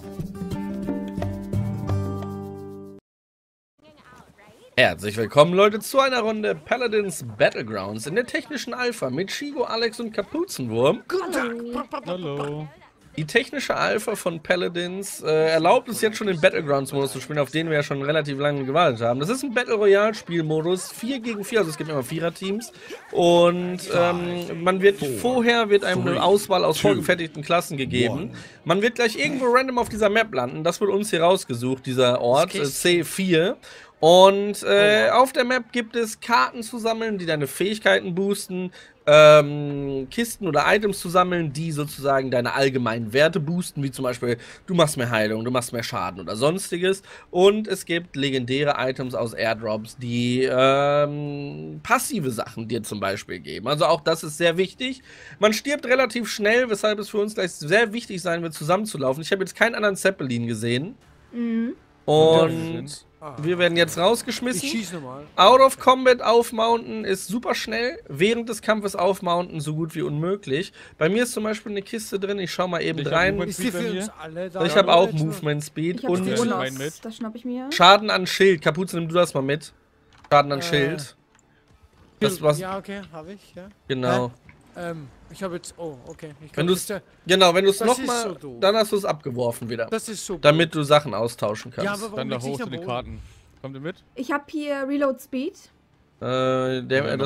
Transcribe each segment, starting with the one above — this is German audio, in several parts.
Herzlich willkommen, Leute, zu einer Runde Paladins Battlegrounds in der technischen Alpha mit Shigo, Alex und Kapuzenwurm. Guten Tag. Hallo. Die technische Alpha von Paladins erlaubt es jetzt schon den Battlegrounds-Modus zu spielen, auf den wir ja schon relativ lange gewartet haben. Das ist ein Battle Royale-Spielmodus, 4 gegen 4, also es gibt immer 4er-Teams. Und vorher wird einem eine Auswahl aus vorgefertigten Klassen gegeben. Man wird gleich irgendwo random auf dieser Map landen, das wird uns hier rausgesucht, dieser Ort, C4. Und auf der Map gibt es Karten zu sammeln, die deine Fähigkeiten boosten, Kisten oder Items zu sammeln, die sozusagen deine allgemeinen Werte boosten, wie zum Beispiel, du machst mehr Heilung, du machst mehr Schaden oder sonstiges. Und es gibt legendäre Items aus Airdrops, die passive Sachen dir zum Beispiel geben. Also auch das ist sehr wichtig. Man stirbt relativ schnell, weshalb es für uns gleich sehr wichtig sein wird, zusammenzulaufen. Ich habe jetzt keinen anderen Zeppelin gesehen. Und wir werden jetzt rausgeschmissen. Ich schieße nochmal. Out of Combat aufmounten ist super schnell. Während des Kampfes aufmounten so gut wie unmöglich. Bei mir ist zum Beispiel eine Kiste drin. Ich schau mal eben rein. Ist die für uns alle da? Ich habe auch Movement Speed. Ich hab Und Stimulos, das schnapp ich mir. Schaden an Schild. Kapuze, nimm du das mal mit. Schaden an Schild. Das was. Ja, okay, habe ich, ja. Genau. Ich habe jetzt. Oh, okay. Wenn du es nochmal. so doof. Dann hast du es abgeworfen wieder. Das ist so. Damit du Sachen austauschen kannst. Ja, aber warum Dann da liegt sich hoch der zu den Boden? Karten. Kommt ihr mit? Ich habe hier Reload Speed. Das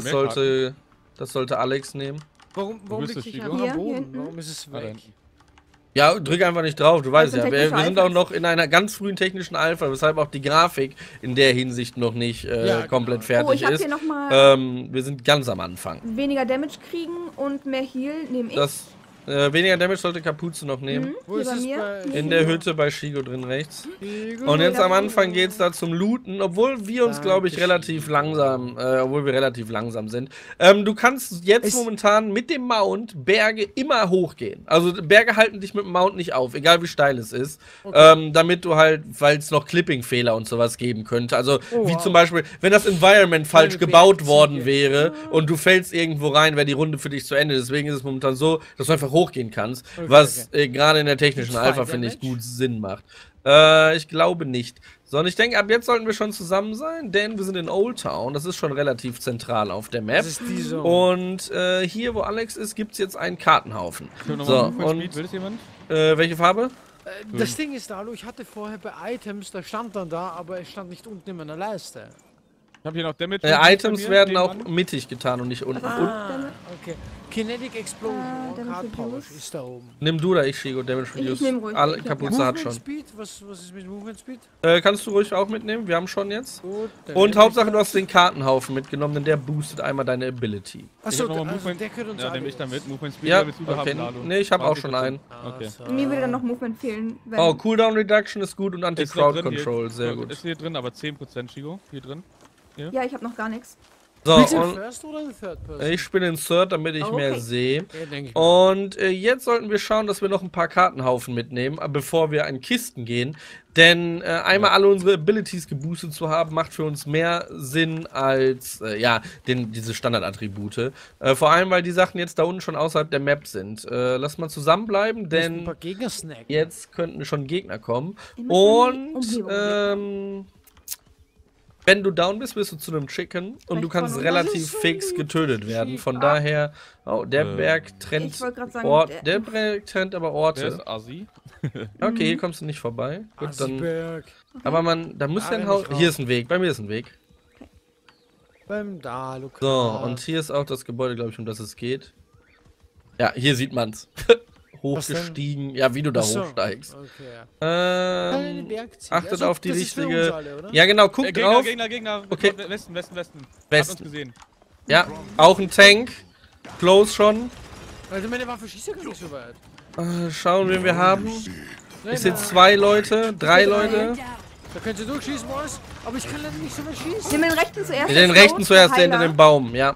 sollte Alex nehmen. Warum bist liegt du, sich Chico? am Hier Boden? hinten. Warum ist es weg? Ja, drück einfach nicht drauf, du weißt sind ja. Wir technische sind auch Alphas. noch in einer ganz frühen technischen Alpha, weshalb auch die Grafik in der Hinsicht noch nicht komplett fertig Oh, ich habe ist. hier nochmal Wir sind ganz am Anfang. weniger Damage kriegen und mehr Heal nehme ich. Weniger Damage sollte Kapuze noch nehmen. Wo Hier ist bei es mir. bei- Hier. In der Hütte bei Shigo drin rechts. Igel? Und jetzt am Anfang geht's da zum Looten, obwohl wir uns, glaube ich, relativ langsam sind. Du kannst jetzt momentan mit dem Mount Berge immer hochgehen. Also Berge halten dich mit dem Mount nicht auf, egal wie steil es ist. Damit du halt, weil es noch Clipping-Fehler und sowas geben könnte. Also wie zum Beispiel, wenn das Environment falsch gebaut worden wäre und du fällst irgendwo rein, wäre die Runde für dich zu Ende. Deswegen ist es momentan so, dass du einfach hochgehen kannst, was gerade in der technischen Gibt's Alpha, Fire finde ich, Damage? gut Sinn macht. Ich glaube nicht. Sondern ich denke, ab jetzt sollten wir schon zusammen sein, denn wir sind in Old Town. Das ist schon relativ zentral auf der Map. Das ist die Zone. Und hier, wo Alex ist, gibt es jetzt einen Kartenhaufen. Können wir So, nochmal Movement und Speed? Will das jemand? welche Farbe? Das Ding ist, hallo, ich hatte vorher bei Items, da stand dann da, aber es stand nicht unten in meiner Leiste. Ich habe hier noch Damage. Items bei mir, werden auch nebenan. mittig getan und nicht unten. Okay. Kinetic Explosion, Damage Hard Power Reduce. ist da oben. Nimm du oder ich, Shigo, Damage Ich Reduce. nehm ruhig. Alle, Ich hab Kapuze hat Movement schon. Speed? Was ist mit Movement Speed? Kannst du ruhig auch mitnehmen, wir haben schon jetzt. Gut. Und Hauptsache, du hast den Kartenhaufen mitgenommen, denn der boostet einmal deine Ability. Ich Achso, hab noch mal also Movement. der könnte uns Ja, alle- nehme ich damit. Movement Speed. Ja, oder willst du da okay. haben, Lalo? Nee, ich habe auch schon einen. Okay. Mir würde dann noch Movement fehlen. Wenn Oh, Cooldown Reduction ist gut und Ist da Anti-Crowd drin, Control, hier, sehr gut. Ist hier drin, aber 10% Shigo. Hier drin. Ja, ich habe noch gar nichts. So, Willst du in und First oder in Third Person? ich bin in Third, damit ich Oh, mehr okay. sehe. Ja, denke ich mal. Und jetzt sollten wir schauen, dass wir noch ein paar Kartenhaufen mitnehmen, bevor wir an Kisten gehen. Denn einmal alle unsere Abilities geboostet zu haben, macht für uns mehr Sinn als, diese Standardattribute. Vor allem, weil die Sachen jetzt da unten schon außerhalb der Map sind. Lass mal zusammenbleiben, Ein denn paar Gegner snacken. jetzt könnten schon Gegner kommen. Ich muss in die Und, Umgebung wenn du down bist, wirst du zu einem Chicken und du Rechts kannst von uns. relativ Das ist so fix lieb. getötet werden. Von daher, der Berg trennt Ich wollte gerade sagen, Ort, der Berg trennt aber Der Orte. ist Assi. Okay, hier kommst du nicht vorbei. Gut, dann, Asieberg. aber da muss ja ein renn Haus. ich raus. Hier ist ein Weg, bei mir ist ein Weg. Beim Dalukar. So, und hier ist auch das Gebäude, glaube ich, um das es geht. Ja, hier sieht man's. Hochgestiegen. Ja, wie du da Achso, hochsteigst. Okay. Achtet auf die das ist für richtige. uns alle, oder? Ja, genau, guck Gegner, drauf. Gegner. Okay. Westen. Hat Westen. uns gesehen. Ja, auch ein Tank. Close schon. Also meine Waffe schießt ja gar nicht so weit. Schauen, wen wir haben. Nein, Ich sehe 2 Leute, 3 Leute. Da könnt ihr durchschießen, Boys. Aber ich kann leider nicht so weit schießen. Nimm den rechten zuerst. Den der rechten Close, zuerst, der der hinter Heiler. dem Baum, ja.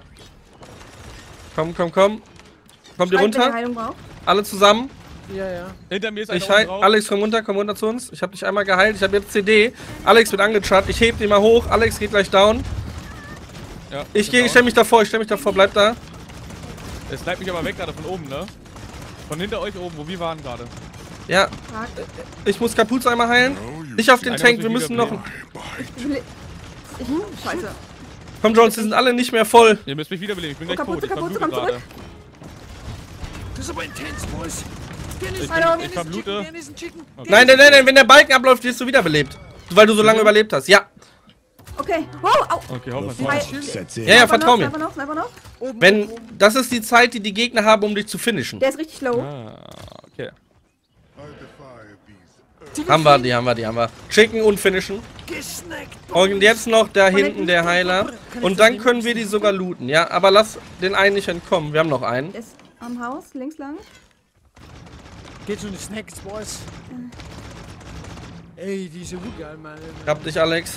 Komm. Kommt ihr Schreibt, wenn ihr runter? Heilung braucht. Alle zusammen. Ja. Hinter mir ist Ich einer heil. oben drauf. Alex, komm runter zu uns. Ich habe dich einmal geheilt. Ich habe jetzt CD. Alex wird angecharrt. Ich heb den mal hoch. Alex geht gleich down. Ja, Ich stell mich davor. Bleib da. Es bleibt mich aber weg gerade von oben, ne? Von hinter euch oben, wo wir waren gerade. Ja, Fuck. ich muss Kapuze einmal heilen. Ich auf den Einer Tank, muss wir mich müssen noch... wiederbeleben. Scheiße. Komm, Jones, die sind alle nicht mehr voll. Ihr müsst mich wiederbeleben, ich bin gleich Kapuze, tot. Ich Kapuze, verblute komm gerade. Das ist aber intens, Boys. Ich verblute. Nein, wenn der Balken abläuft, wirst du wiederbelebt. Weil du so lange überlebt hast. Ja, Okay. Wow, au. Okay, hoffen Hi. ja, ja, vertrau mir. Sniper noch. Wenn, das ist die Zeit, die die Gegner haben, um dich zu finishen. Der ist richtig low. Ah, okay. Haben wir. Chicken und finishen. Und jetzt noch da hinten der Heiler. Und dann können wir die sogar looten, ja? Aber lass den einen nicht entkommen. Wir haben noch einen. Der ist am Haus, links lang. Geht schon die Snacks, Boys. Ey, diese geil, Mann. Hab dich, Alex.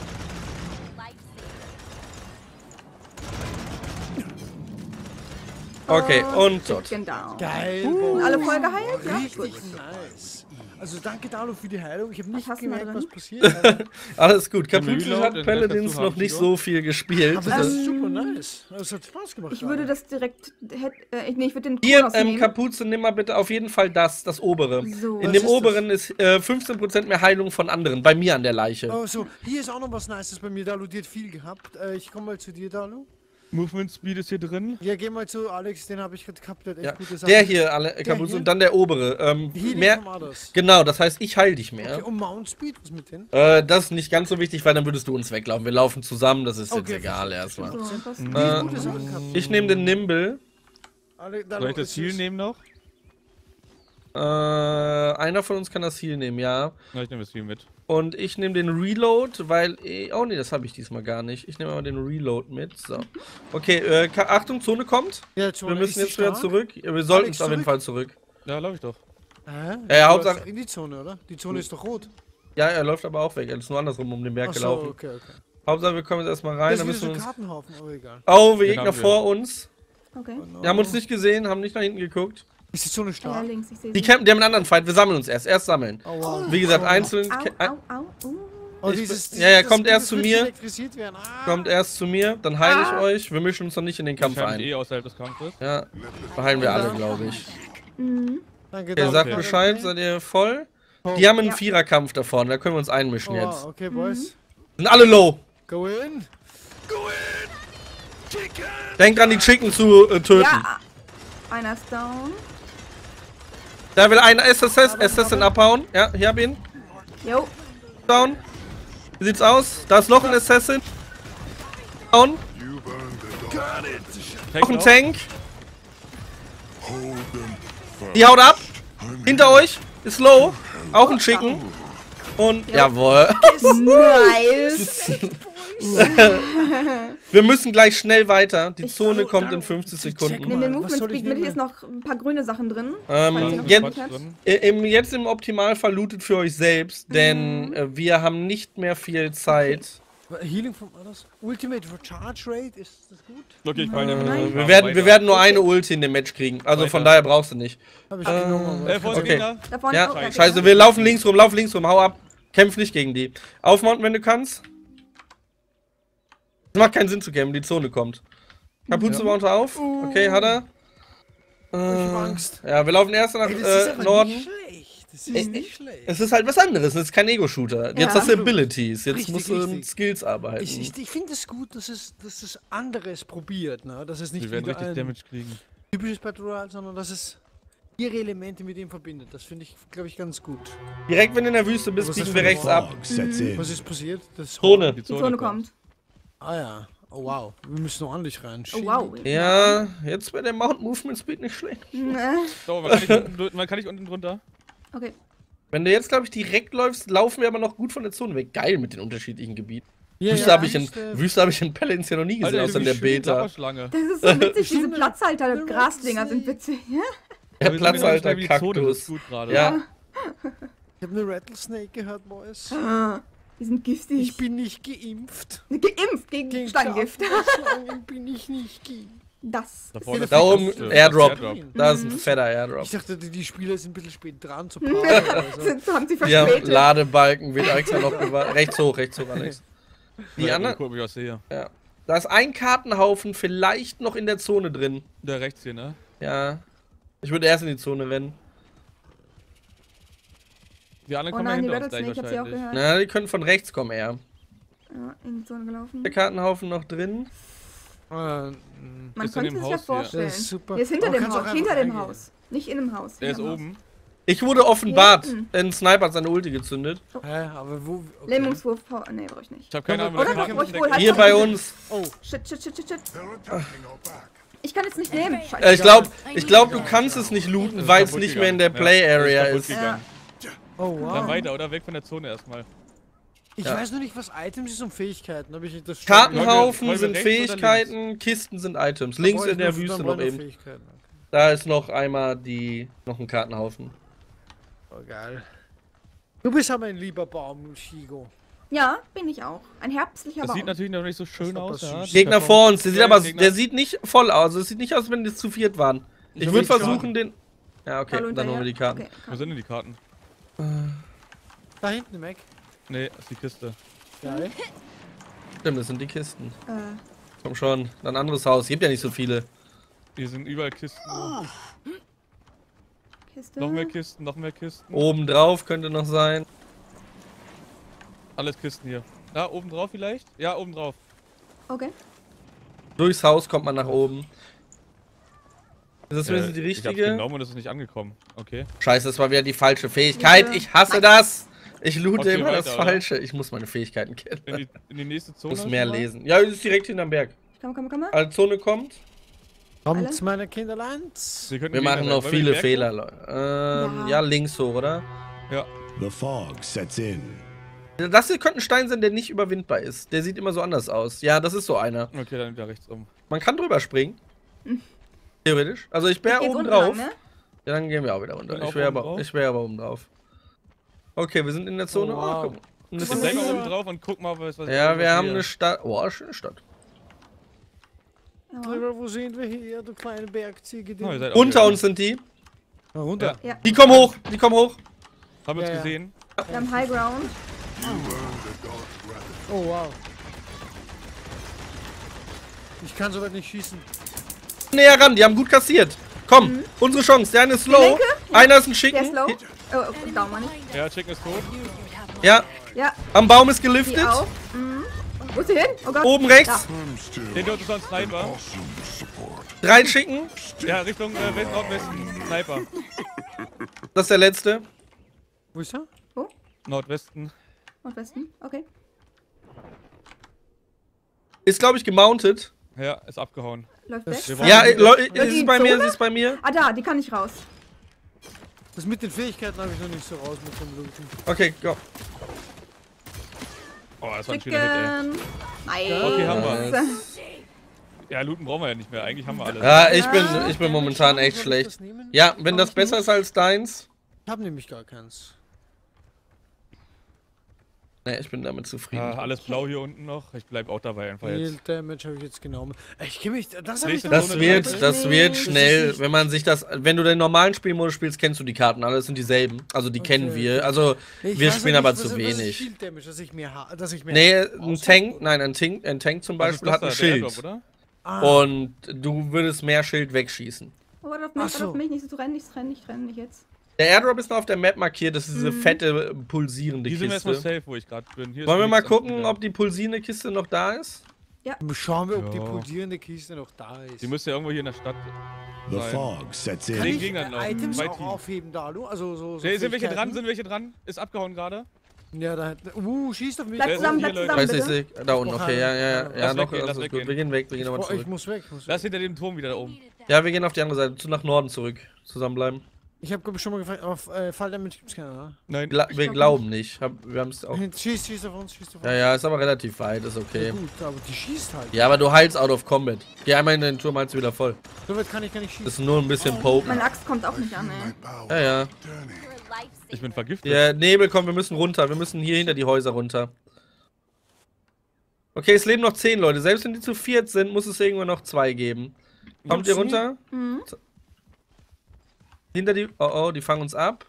Okay, und tot. Chicken down. Geil, Alle voll geheilt? Ja, Richtig gut. nice. Also danke Dalu für die Heilung. Ich habe nicht hast du da gemerkt, drin? was passiert. Aber, Alles gut. Können wir Kapuze reloaden? hat Den Paladins Rest dazu noch haben, nicht Tito? so viel gespielt. aber das ist super nice. Das hat Spaß gemacht. Ich würde das direkt. Ich würde den Hier, Kronos nehmen. Kapuze, nimm mal bitte auf jeden Fall das obere. So. In Was dem ist oberen ist 15% mehr Heilung von anderen. Bei mir an der Leiche. Oh, so. Hier ist auch noch was Nices bei mir. Dalu, die hat viel gehabt. Ich komme mal zu dir, Dalu. Movement Speed ist hier drin. Ja, geh mal zu Alex. Den habe ich gerade gehabt. Der hat echt Ja. gute Sachen. Der hier, Kapuze, hier? und dann der obere. Healing Mehr, vom Others. genau, das heißt, ich heil dich mehr. Okay, und Mount Speed, was mit denen? Das ist nicht ganz so wichtig, weil dann würdest du uns weglaufen. Wir laufen zusammen, das ist jetzt Okay, egal erstmal. So, was? Gute Sachen gehabt. Ich nehme den Nimble. Soll ich das Ziel nehmen noch? Einer von uns kann das Heal nehmen, ja. Ja, ich nehme das Ziel mit. Und ich nehme den Reload, weil... Oh nee, das habe ich diesmal gar nicht. Ich nehme aber den Reload mit. So. Okay, Achtung, Zone kommt. Ja, Wir müssen jetzt wieder zurück. Ja, wir sollten Alex, auf jeden zurück? Fall zurück. Ja, lauf ich doch. Ja, Hauptsache... In die Zone, oder? Die Zone ist doch rot. Ja, er läuft aber auch weg. Er ist nur andersrum um den Berg Ach so, gelaufen. okay. Hauptsache, wir kommen jetzt erstmal rein. Das Dann ist müssen wieder wir so ein uns... Kartenhaufen, aber egal. Oh, wir Den Gegner haben wir. vor uns. Okay. Die haben uns nicht gesehen, haben nicht nach hinten geguckt. Ist die Zone Ja, stark? links, ich sehe Die sie. campen, die haben einen anderen Fight. Wir sammeln uns erst. Erst sammeln. Oh, wow. Wie gesagt, einzeln... Au, au, au. Oh, Ich dieses, bin- ja, ja, das- kommt erst das zu wird mir. elektrisiert werden. Ah. Kommt erst zu mir, dann heile ich euch. Wir mischen uns noch nicht in den Kampf Ich bin ein. eh außerhalb des Kampfes. Ja, verheilen wir alle, glaube ich. Danke, Ihr danke. sagt Okay. Bescheid, seid ihr voll? Die haben einen Ja. Viererkampf da vorne, da können wir uns einmischen Oh, jetzt. okay, Boys. Sind alle low. Go in. Denkt dran, die Chicken zu töten. Ja, einer ist down. Da will ein Assassin abhauen. Ja, hier hab ihn. Jo. Down. Wie sieht's aus? Da ist noch ein Assassin. Down. Noch ein Tank. Die haut ab. Hinter euch ist low. Auch ein Chicken. Und jawohl. Nice. Wir müssen gleich schnell weiter. Die Ich- Zone kommt in 50 Sekunden. Nimm den Was Movement soll ich Speed mit, hier ist nehmen? noch ein paar grüne Sachen drin. falls ihr noch jetzt- nicht habt. Jetzt im Optimalfall lootet für euch selbst, denn wir haben nicht mehr viel Zeit. Healing vom Others. Ultimate Recharge Rate, ist das gut? Okay, ich meine, Wir werden nur eine Ulti in dem Match kriegen. Also von Weiter. daher brauchst du nicht. Hab ich genommen. aber- vor uns Okay. Gegner. Da vorne Ja, oh, okay. scheiße, wir laufen links rum, hau ab. Kämpf nicht gegen die. Aufmounten, wenn du kannst. Es macht keinen Sinn zu kämpfen, die Zone kommt. Kapuze mounte auf. Okay, hat er. Ich hab Angst. Ja, wir laufen erst nach Ey, das ist aber Norden. nicht schlecht. Das ist nicht schlecht. Es ist halt was anderes, es ist kein Ego-Shooter. Jetzt Ja. hast du Abilities, jetzt Richtig, musst du mit richtig. Skills arbeiten. Ich finde es gut, dass es anderes probiert, ne? Dass es nicht Wir werden wieder richtig ein Damage kriegen. typisches Battle Royale, sondern dass es ihre Elemente mit ihm verbindet. Das finde ich, glaube ich, ganz gut. Direkt, wenn du in der Wüste bist, Was ist biegen das wir für rechts ein ab. Sets in. Was ist passiert? Das Zone. Die Zone kommt. Ah ja. Oh wow. Wir müssen noch ordentlich rein. Oh wow. Ja, jetzt wäre der Mount Movement Speed nicht schlecht. So, man kann nicht unten drunter. Okay. Wenn du jetzt, glaube ich, direkt läufst, laufen wir aber noch gut von der Zone weg. Geil mit den unterschiedlichen Gebieten. Ja, Wüste habe ich in Paladins ja noch nie gesehen, außer in der Beta. Klapperschlange. Das ist so witzig, diese Platzhalter, Grasdinger sind witzig. Ja? Der Wir sind genau Platzhalter schnell wie die Zone, das Kaktus. ist gut gerade. Ja, Ich habe eine Rattlesnake gehört, Boys. Die sind giftig. Ich bin nicht geimpft. Geimpft gegen Schlangengift. Schlangen bin ich nicht geimpft. Das. Da vorne da oben ist das Airdrop. Da ist ein fetter Ich Airdrop. dachte, die Spieler sind ein bisschen spät dran zu parken. Also. Haben sie Ja, verspätet. Ladebalken wird extra noch gewartet. Rechts hoch, Alex. Die Ja, anderen. guck, ob ich was sehe. Ja. Da ist ein Kartenhaufen vielleicht noch in der Zone drin. Der rechts hier, ne? Ja. Ich würde erst in die Zone rennen. Die anderen Oh kommen nein, die ja hinter uns Rattlesnake, gleich ich hab sie auch wahrscheinlich. gehört. Na, die können von rechts kommen eher. Ja, in die Zone gelaufen. Der Kartenhaufen noch drin. Man Ist in könnte dem sich ja Haus hier. vorstellen. Das ist super. Der ist hinter Aber dem kannst auch Haus, einfach hinter dem reingehen. Haus. Nicht in dem Haus. Der ist hinterm Haus. oben. Ich wurde offenbart. Hier hinten. Ein Sniper hat seine Ulti gezündet. Hä, aber wo? Okay. Lähmungswurf, nee, brauch ich nicht. Ich habe keine Ahnung, Oder was doch, Karten ruhig wohl, stecken. Hier bei uns. Oh, Shit. Ich kann jetzt nicht nehmen. Ich Scheiße. glaub, du kannst es nicht looten, weil es kaputt nicht mehr in gegangen. der Play Ja, Area ist ist. kaputt gegangen. oh Dann wow. weiter, oder? Weg von der Zone erstmal. Ich Ja. weiß nur nicht, was Items ist und Fähigkeiten. Ob ich das Kartenhaufen Wollen wir sind rechts oder Fähigkeiten, Kisten sind Items. Links in der Wüste noch eben. Fähigkeiten. Okay. Da ist noch einmal noch ein Kartenhaufen. Oh, geil. Du bist aber ein lieber Baum, Shigo. Ja, bin ich auch. Ein herbstlicher Das Baum. sieht natürlich noch nicht so schön doch aus. was Ja. süß. Gegner vor uns, Gegner. der sieht nicht voll aus. Es sieht nicht aus, wenn die zu viert waren. Ich hab würde die Karten. versuchen, den. Ja, okay, Hallo dann holen wir die Karten. Okay, Wo sind denn die Karten? Da hinten, Mac. Nee, ist die Kiste. Geil. Stimmt, das sind die Kisten. Äh, Komm schon, ein anderes Haus. Gibt ja nicht so viele. Hier sind überall Kisten. Kiste. Noch mehr Kisten, noch mehr Kisten. Oben drauf könnte noch sein. Alles Kisten hier. Da, oben drauf vielleicht? Ja, oben drauf. Okay. Durchs Haus kommt man nach oben. Ist das wenigstens die Ich hab's richtige? genommen und es ist nicht angekommen. Okay. Scheiße, das war wieder die falsche Fähigkeit. Bitte. Ich hasse Nein. das. Ich loote Okay, immer das weiter, oder? Falsche. Ich muss meine Fähigkeiten kennen. In die nächste Ich Zone. muss mehr schon mal? lesen. Ja, es ist direkt hinterm Berg. Komm. Als Zone kommt. Kommt Alle? meine Kinderleins. Sie könnten Wir Gegner machen sein. noch Wollen wir viele den Berg Fehler, Leute. Ja. Ja, links hoch, oder? hoch? Ja. The fog sets in. Das hier könnte ein Stein sein, der nicht überwindbar ist. Der sieht immer so anders aus. Ja, das ist so einer. Okay, dann wieder rechts um. Man kann drüber springen. Theoretisch. Also ich wäre Geht's oben unten drauf. lang, ne? Ja, dann gehen wir auch wieder runter. Bin auch Ich wäre oben aber, drauf? ich wär aber oben drauf. Okay, wir sind in der Zone. Oh, wow. guck mal. Und das Ich bin ist- selber oben drauf und guck mal, was Ja, wir haben hier- eine Stadt. Oh, schöne Stadt. Ja. Wo sind wir hier, du kleine Bergziege? Oh, ihr seid auch Unter hier. uns sind die. Na, runter. Ja. Die kommen hoch. Die kommen hoch. Haben wir uns Ja, ja. gesehen? Wir haben High Ground. Oh, wow. Ich kann soweit nicht schießen. Näher ran. Die haben gut kassiert. Komm, unsere Chance. Der eine ist low. linke? Einer ist ein Der Schicken. ist low. Oh, Daumen nicht. Ja, Chicken ist tot. Ja, Ja, am Baum ist die geliftet. auch. Mhm. Wo ist sie hin? Oh Gott. Oben rechts. Den dort ist ein Sniper. 3 Schicken. Ja, Richtung West, Nordwesten. Sniper. Das ist der letzte. Wo ist er? Nordwesten. Nordwesten. Okay. Ist, glaube ich, gemountet. Ja, ist abgehauen. Läuft Das- weg. wir Ja, fahren- sie ist bei mir, sie ist bei mir. Ah, da, die kann ich raus. Das mit den Fähigkeiten habe ich noch nicht so raus mit dem Looten. Okay, go. Oh, das war ein schöner Hit, ey. Chicken. Nein. Okay, haben wir. Nice. Ja, looten brauchen wir ja nicht mehr. Eigentlich haben wir alles. Ja, ich bin momentan echt Soll ich schlecht. das nehmen? Ja, wenn das besser ist als deins. Ich habe nämlich gar keins. Ne, ich bin damit zufrieden. Alles blau hier unten noch. Ich bleib auch dabei einfach Heal jetzt. Damage habe ich jetzt genommen. Ich kenne mich. Das habe ich Nächste noch Das Zone nicht. drei. das wird Das ist schnell, nicht- wenn man sich das, wenn du den normalen Spielmodus spielst, kennst du die Karten, alles sind dieselben. Also die kennen Okay. wir. Also Ich wir weiß spielen ja aber nicht, zu was ist wenig. Shield Damage, dass ich mehr Nee, habe. ein Tank, nein, ein Tank zum Was ist Beispiel das hat ein da? Der Airdrop, Schild. oder? Ah, Und du würdest mehr Schild wegschießen. Oh, warte auf Ach mich, so. warte auf mich, nicht so zu rennen, nicht nicht jetzt. Der Airdrop ist noch auf der Map markiert, das ist diese fette, pulsierende Die sind erstmal Kiste. safe, wo ich gerade bin. Hier ist Wollen wir mal nichts am gucken, Wieder. ob die pulsierende Kiste noch da ist? schauen wir, ob die Ja. pulsierende Kiste noch da ist. Die müsste ja irgendwo hier in der Stadt. The Nein. fog sets Kann in. Den ich Gegnern laufen. Items Zwei auch Teams. aufheben, Dalu? Also so Sind welche dran? Fähigkeiten? Sind welche dran? Ist abgehauen gerade. Ja, da schießt auf mich. Bleib Der zusammen, ist hier, bleib Leute. zusammen, Weiß ich, bitte. da unten, okay, ja, Lass noch, weggehen, lass das ist gut. weggehen. Wir gehen weg, wir gehen nochmal Oh, ich zurück. muss weg. Lass hinter dem Turm wieder da oben. Ja, wir gehen auf die andere Seite, nach Norden zurück. Zusammenbleiben. Ich habe glaube ich schon mal gefragt, aber Fall Damage gibt's keinen, oder? Nein. Wir glauben nicht. Wir haben es auch. Schießt auf uns, schießt auf uns. Ja, ist aber relativ weit, ist Ja, okay. gut, aber die schießt halt. Ja, aber du heilst out of combat. Geh einmal in den Turm, heilst du wieder voll. So weit kann ich gar nicht schießen. Das ist nur ein bisschen poken. Meine Axt kommt auch nicht an, ey. Ja. Ich bin vergiftet. Der Nebel kommt, wir müssen runter. Wir müssen hier hinter die Häuser runter. Okay, es leben noch 10 Leute. Selbst wenn die zu 4 sind, muss es irgendwann noch 2 geben. Kommt ihr runter? Mhm. Hinter die. Oh, die fangen uns ab.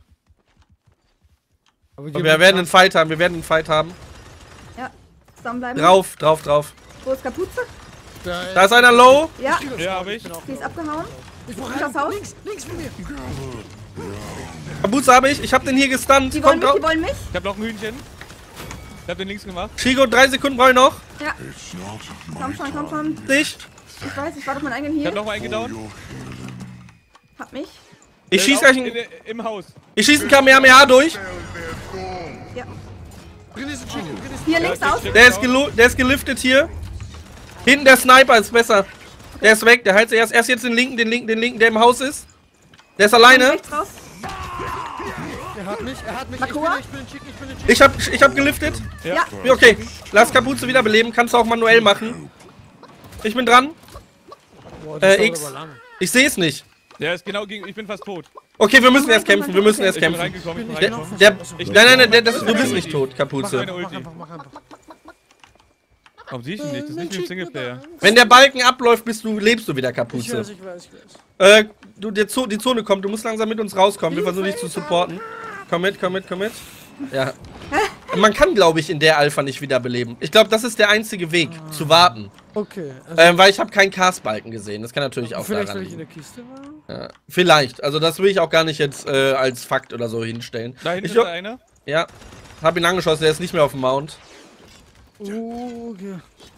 Aber Und wir werden einen Fight haben. Wir werden einen Fight haben. Ja, zusammenbleiben. Drauf. Wo ist Kapuze? Da ist einer low. Ja, Ja, hab ich. die ist abgehauen. Ich brauch Das Heilung. Haus? Links von mir. Kapuze habe ich. Ich habe den hier gestunt. Die wollen Kommt mich, die drauf. wollen mich. Ich hab noch ein Hühnchen. Ich hab den links gemacht. Chico, 3 Sekunden brauche ich noch. Ja. Komm schon, komm schon. Dich. Ich weiß, ich warte auf meinen eigenen Ich hab Heal. noch mal einen gedauert. Hab mich. Ich schieß gleich ein, Im Haus. ich schieß ein Kamehameha durch. Ja. Drin ist ein Chicken, drin ist Hier links aus. Der ist geliftet hier. Hinten der Sniper ist besser. Der ist weg. Der heilt erst jetzt den linken, der im Haus ist. Der ist alleine. Rechts raus. Er hat mich. Makua? Ich bin ein Chicken. Ich hab geliftet. Ja. Ja, okay. Lass Kapuze wiederbeleben. Kannst du auch manuell machen. Ich bin dran. Boah, das dauert X. aber lang. Ich sehe es nicht. Der ist genau gegen. Ich bin fast tot. Okay, wir müssen erst kämpfen. Wir müssen erst Ich bin kämpfen. reingekommen. Ich bin Der, reingekommen. du bist nicht tot, Mach Kapuze. meine Mach Ulti. einfach, mach einfach. Warum sehe ich ihn nicht? Das ist nicht wie im Singleplayer. Wenn der Balken abläuft, lebst du wieder, Ich Kapuze. weiß, ich weiß. Die Zone kommt. Du musst langsam mit uns rauskommen. Wir versuchen dich zu supporten. Komm mit. Ja. Man kann, glaube ich, in der Alpha nicht wiederbeleben. Ich glaube, das ist der einzige Weg, zu warten. Okay. Also Weil ich habe keinen Cast-Balken gesehen. Das kann natürlich auch vielleicht, daran weil ich in liegen. der Kiste war? Ja. Vielleicht. Also das will ich auch gar nicht jetzt als Fakt oder so hinstellen. Da hinten Ich ist glaub- der eine. Ja. Hab ihn angeschossen. Der ist nicht mehr auf dem Mount. Okay.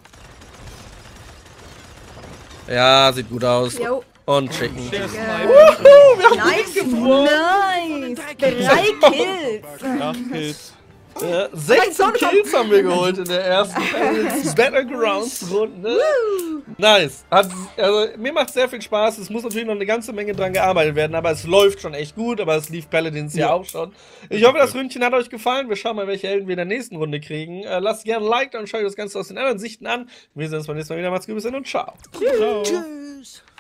Ja, sieht gut aus. Jo. Und Chicken. Der ist Nice. Nice. 3 Kills. 8 Kills. 16 Kills haben wir geholt in der ersten Battlegrounds-Runde. Nice. Also, mir macht sehr viel Spaß. Es muss natürlich noch eine ganze Menge dran gearbeitet werden, aber es läuft schon echt gut. Aber es lief Paladins ja auch schon. Ich hoffe, das Ründchen hat euch gefallen. Wir schauen mal, welche Helden wir in der nächsten Runde kriegen. Lasst gerne ein Like da und schaut euch das Ganze aus den anderen Sichten an. Wir sehen uns beim nächsten Mal wieder. Macht's gut, bis dann und ciao. Ciao. Tschüss.